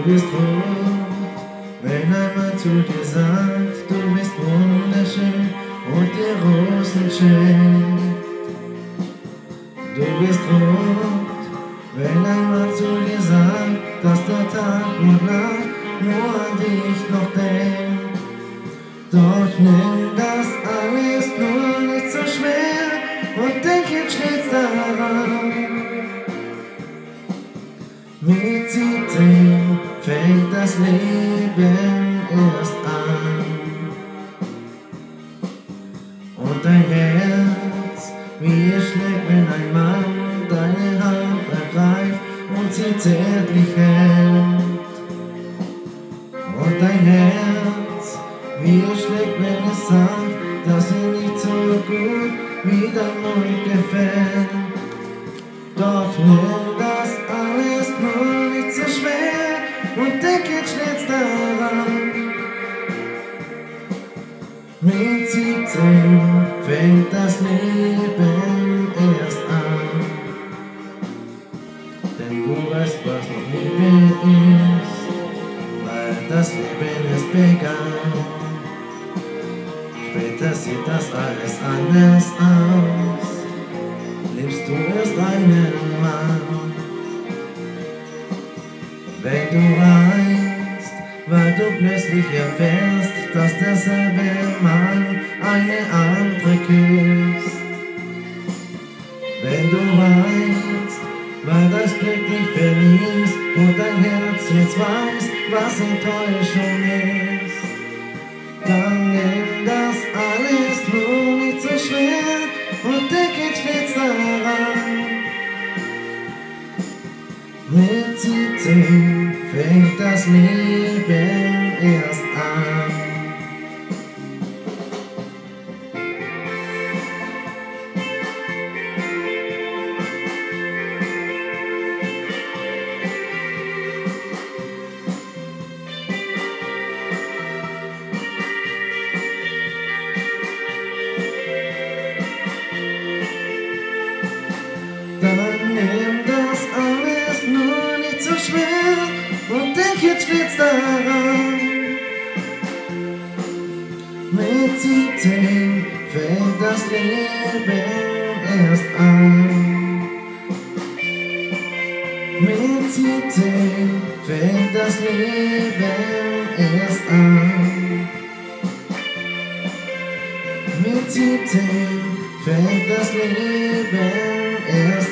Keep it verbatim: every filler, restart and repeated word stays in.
bist rot, wenn einmal zu dir sagt, du bist wunderschön und dir Rosen schenkt. Du bist rot, wenn einmal zu dir sagt, dass der Tag und Nacht nur an dich noch denkt. Doch nimm das alles nur nicht so schwer und denk jetzt stets daran. Mit siebzehn fängt das Leben erst an. Und dein Herz, wie es schlägt, wenn ein Mann deine Hand ergreift und sie zärtlich hält. Und dein Herz, wie es schlägt, wenn es sagt, dass ihr nicht so gut wie dein Mund gefällt. Doch nimm das alles nur nicht so schwer und denk jetzt stets daran. Mit siebzehn fängt das Leben erst an. Denn du weißt, was noch Liebe ist, weil das Leben erst begann. Später sieht das alles anders aus, liebst du erst einen Mann. Wenn du weißt, weil du plötzlich erfährst, dass derselbe Mann eine andere küsst. Wenn du weißt, weil das Glück dich verließ und dein Herz jetzt weiß, was Enttäuschung ist, dann nimm das alles nur nicht so schwer und denk jetzt stets daran. Mit siebzehn fängt das Leben erst an. Dann nimm das alles nur nicht so schwer und denk jetzt stets daran. Mit siebzehn fängt das Leben erst an. Mit siebzehn fängt das Leben erst an. Mit siebzehn fängt das Leben erst an.